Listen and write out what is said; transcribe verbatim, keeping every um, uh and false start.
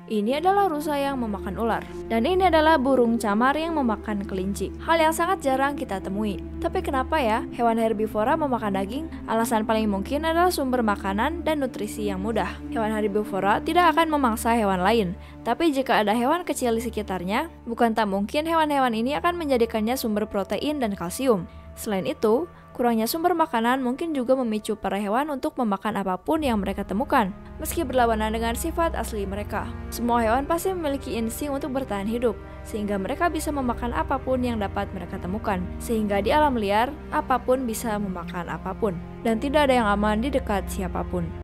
Ini adalah rusa yang memakan ular. Dan ini adalah burung camar yang memakan kelinci. Hal yang sangat jarang kita temui. Tapi kenapa ya hewan herbivora memakan daging? Alasan paling mungkin adalah sumber makanan dan nutrisi yang mudah. Hewan herbivora tidak akan memangsa hewan lain. Tapi jika ada hewan kecil di sekitarnya, bukan tak mungkin hewan-hewan ini akan menjadikannya sumber protein dan kalsium. Selain itu, kurangnya sumber makanan mungkin juga memicu para hewan untuk memakan apapun yang mereka temukan, meski berlawanan dengan sifat asli mereka. Semua hewan pasti memiliki insting untuk bertahan hidup, sehingga mereka bisa memakan apapun yang dapat mereka temukan. Sehingga di alam liar, apapun bisa memakan apapun, dan tidak ada yang aman di dekat siapapun.